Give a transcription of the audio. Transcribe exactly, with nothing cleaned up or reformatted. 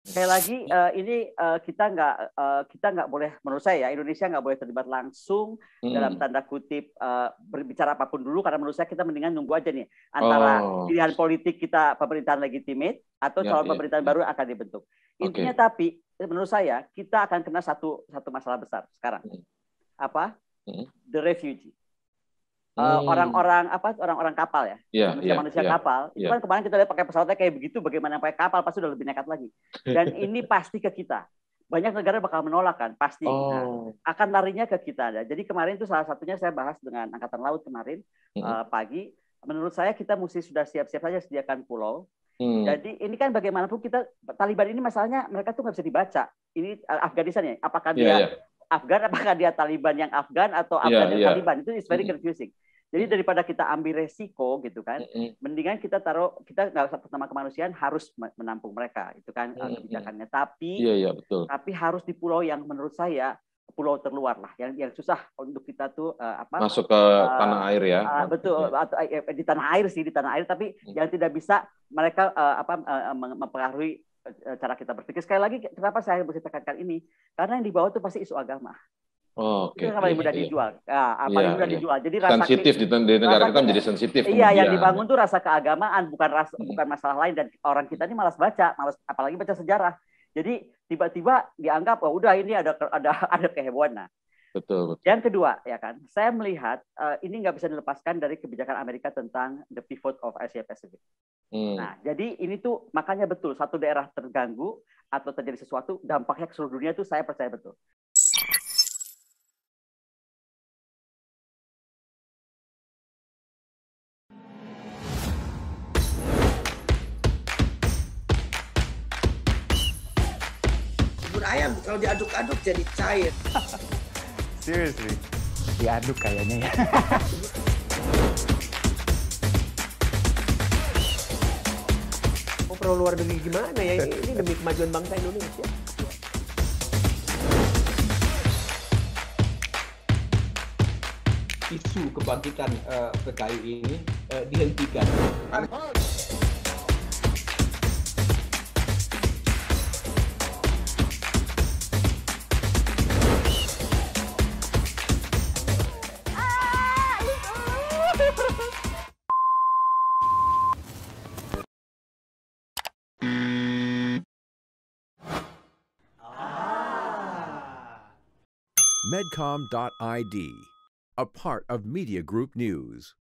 Sekali lagi uh, ini uh, kita nggak uh, kita nggak boleh, menurut saya ya, Indonesia nggak boleh terlibat langsung hmm. dalam tanda kutip uh, berbicara apapun dulu, karena menurut saya kita mendingan nunggu aja nih antara oh. pilihan politik kita pemerintahan legitimate atau ya, calon ya, pemerintahan ya. baru akan dibentuk. Intinya okay. tapi menurut saya kita akan kena satu satu masalah besar sekarang. Hmm. Apa? Hmm. The refugee. Uh, orang-orang hmm. apa orang-orang kapal ya, yeah, manusia-manusia yeah, kapal yeah, itu yeah. kan kemarin kita lihat pakai pesawatnya kayak begitu, bagaimana pakai kapal pasti udah lebih nekat lagi, dan ini pasti ke kita, banyak negara bakal menolak kan pasti, oh. nah, akan larinya ke kita. Nah, jadi kemarin itu salah satunya saya bahas dengan Angkatan Laut kemarin hmm. uh, pagi, menurut saya kita mesti sudah siap-siap saja sediakan pulau. Hmm. Jadi ini kan bagaimanapun kita, Taliban ini masalahnya mereka tuh nggak bisa dibaca, ini uh, Afghanistan ya, apakah yeah, dia yeah. Afgan, apakah dia Taliban yang Afgan atau Afgan yeah, yang yeah. Taliban, itu is very confusing. Jadi daripada kita ambil resiko gitu kan, mm-hmm. mendingan kita taruh, kita nggak usah pertama kemanusiaan harus menampung mereka, itu kan mm-hmm. kebijakannya. Tapi, yeah, yeah, betul. tapi harus di pulau yang menurut saya pulau terluar lah, yang yang susah untuk kita tuh uh, apa? Masuk ke uh, tanah air ya. Uh, betul, yeah. atau uh, di tanah air sih, di tanah air, tapi mm-hmm. yang tidak bisa mereka uh, apa uh, mempengaruhi uh, cara kita berpikir. Sekali lagi, kenapa saya mesti tekankan ini? Karena yang dibawa tuh pasti isu agama. Oh, oke. Okay. Itu paling mudah iya, dijual. Nah, iya, paling mudah iya. dijual. Jadi rasa sensitif di, di negara rasa, kita menjadi sensitif. Iya, kemudian. yang dibangun tuh rasa keagamaan, bukan rasa, hmm. bukan masalah lain, dan orang kita ini malas baca, malas apalagi baca sejarah. Jadi tiba-tiba dianggap oh udah ini ada ada ada kehebohan. Nah, betul, betul. Yang kedua ya kan, saya melihat uh, ini nggak bisa dilepaskan dari kebijakan Amerika tentang the pivot of Asia Pacific. Hmm. Nah, jadi ini tuh makanya betul satu daerah terganggu atau terjadi sesuatu, dampaknya ke seluruh dunia tuh saya percaya betul. Ayam kalau diaduk-aduk jadi cair. Seriously, diaduk kayaknya ya. Oh, perlu luar negeri gimana ya? Ini demi kemajuan bangsa Indonesia. Isu kebangkitan uh, P K I ini uh, dihentikan. Medcom dot I D, a part of Media Group News.